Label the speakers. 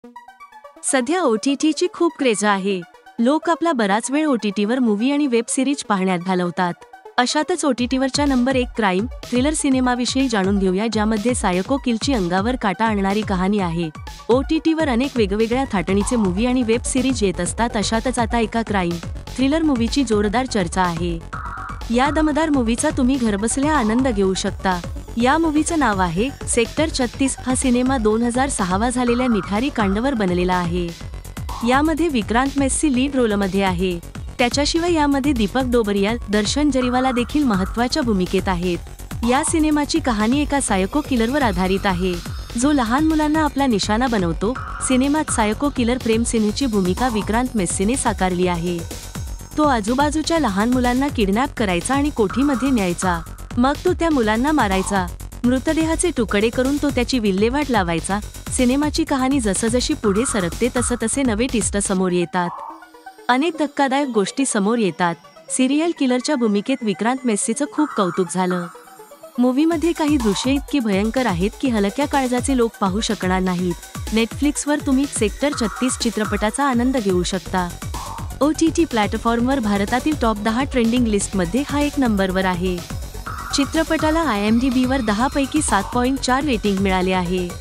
Speaker 1: सध्या OTTची खूप क्रेज आहे. लोक आपला बराच वेळ OTTवर मूवी आणि वेब सिरीज पाहण्यात घालवतात. अशातच OTTवरच्या नंबर 1 क्राईम थ्रिलर सिनेमाविषयी जाणून घेऊया, ज्यामध्ये सायको किलची अंगावर काटा आणणारी कहाणी आहे. OTTवर अनेक वेगवेगळ्या थाटणीचे मूवी आणि वेब सिरीज येत असतात. अशातच आता एका क्राईम थ्रिलर मूवीची जोरदार चर्चा आहे. या दमदार मूवीचा तुम्ही घरबसल्या आनंद घेऊ शकता. या मूवीचं नाव आहे सेक्टर 36. हा सिनेमा 2006 झालेल्या निठारी कांडवर बनलेला आहे. यामध्ये विक्रांत मेस्सी लीड रोलमध्ये आहे. त्याच्याशिवाय यामध्ये दीपक डोबरिया, दर्शन जरीवाला देखील महत्त्वाच्या भूमिकेत आहेत. या सिनेमाची कहाणी एका सायको किलरवर आधारित आहे, जो लहान मुलांना आपला निशाणा बनवतो. सिनेमात सायको किलर प्रेम सिन्हाची भूमिका विक्रांत मेस्सीने साकारली आहे. तो आजूबाजूच्या लहान मुलांना किडनॅप करायचा आणि कोठीमध्ये न्यायचा. मग तो त्या मुलांना मारायचा. मृतदेहाचे तुकडे करून तो त्याची विल्हेवाट लावायचा. सिनेमाची कहाणी जसजशी पुढे सरकते तसे नवे ट्विस्ट समोर येतात. अनेक धक्कादायक गोष्टी समोर येतात. सिरियल किलरच्या भूमिकेत विक्रांत मेस्सीचं खूप कौतुक झालं. मूवीमध्ये काही दृश्ये इतकी भयंकर आहेत की हलक्या काळजाचे लोक पाहू शकणार नाहीत. नेटफ्लिक्सवर तुम्ही सेक्टर 36 चित्रपटाचा आनंद घेऊ शकता. OTT प्लॅटफॉर्मवर भारतातील टॉप 10 ट्रेंडिंग लिस्टमध्ये हा 1 नंबरवर आहे. चित्रपटाला IMDbवर 10 पैकी 7.4 रेटिंग मिळाले आहे.